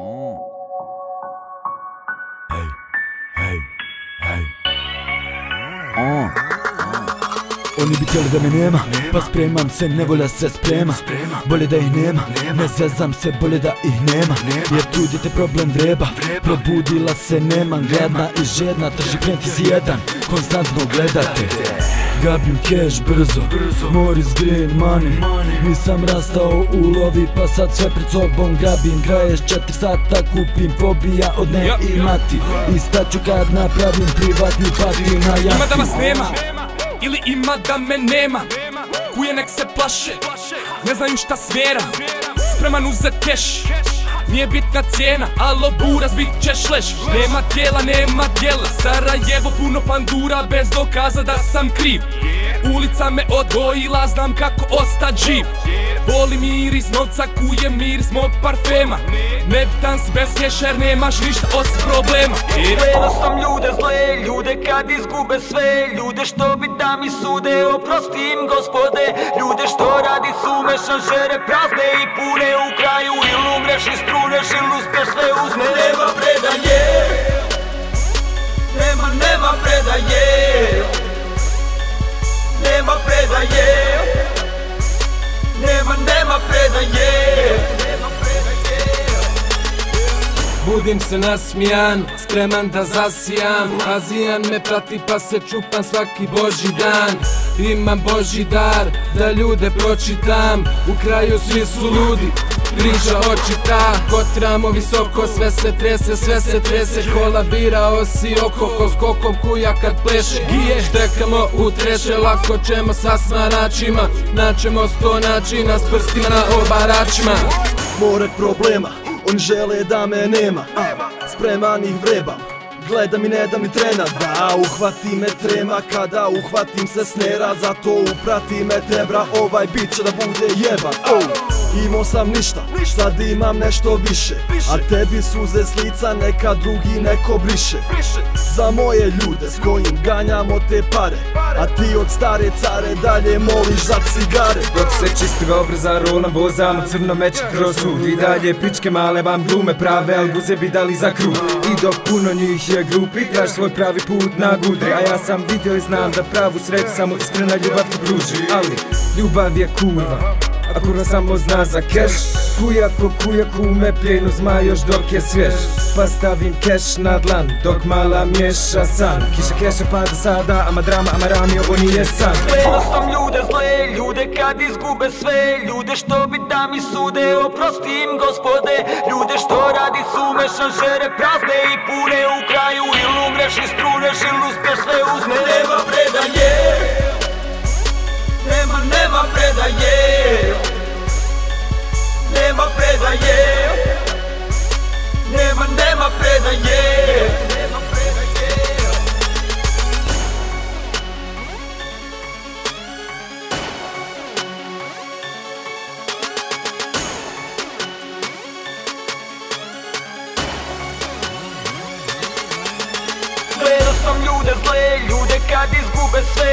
Hej, hej, hej. Oni bi htjeli da me nema, pa spremam se, nevolja se sprema. Bolje da ih nema, ne zezam se, bolje da ih nema. Jer trudite problem vreba, probudila se nemam. Gladna i žedna, trži klijenti si jedan, konstantno gledate. Gabim cash brzo, Morris Green money. Nisam rastao u lovi, pa sad sve pred sobom grabim. 24 sata kupim, fobija od ne imati. I staću kad napravim privatni party na jahti. Ima da vas nema, ili ima da me nema. Kuje nek se plaše, ne znaju šta smjera. Spreman uzet keš, nije bitna cijena. Alo buraz, bit ćeš leš. Nema tijela, nema djela. Sarajevo puno pandura, bez dokaza da sam kriv. Ulica me odgojila, znam kako ostat živ. Voli miris novca, kuje miris mog parfema. Nebitan si bez keša jer nemaš ništa osim problema. Gledao sam ljude zle, ljude kad izgube sve. Ljude što bi da mi sude, oprosti im gospode. Ljude što radi su mešanžere prazne i pune. U kraju ili umreš i struneš ili uspješ sve uzme. Nema predaje, nema predaje. Nema predaje, nema predaje. Budim se nasmijan, spreman da zasijam. Azijan me prati pa se čupam svaki božji dan. Imam božji dar, da ljude pročitam. U kraju svi su ludi, priča očita. Kotramo visoko, sve se trese. Kolabirao si oko, ko s kokom kuja kad pleše. Štekamo u treše, lako ćemo sa smaračima. Naćemo 100 načina s prstima na obaračima. More problema, oni žele da me nema. Spreman ih vrebam, gledam i ne da mi trena. Da uhvati me trema kada uhvatim se snera. Zato uprati me tebra, ovaj bit će da bude jeban. Imao sam ništa, sad imam nešto više. A tebi suze s lica neka drugi neko briše. Za moje ljude s kojim ganjamo te pare. A ti od stare care dalje moliš za cigare. Dok se čistog obraza rolam vozam, crno meče kroz sud. I dalje pičke male vam glume prave, al buze bi dali za kruh. I dok puno njih je grupi, traž svoj pravi put na gudri. A ja sam vidio i znam da pravu sreću samo iskrena ljubav ti pruži. Ali ljubav je kurva, a kurva samo zna za keš. Kujak ko kujak ume pljenu zma još dok je svjež. Pa stavim keš na dlan dok mala miješa san. Kiša keša pada sada, ama drama, ama rami, ovo nije san. Gledao sam ljude zle, ljude kad izgube sve. Ljude što bi da mi sude, oprosti im gospode. Ljude što radi su mešanžere prazne i pune. U kraju ili umreš i struneš ili uspješ sve uzme. Nema predaje, nema predaje. Nema predaje, nema predaje. Gledao sam ljude zle, ljude kad izgube sve.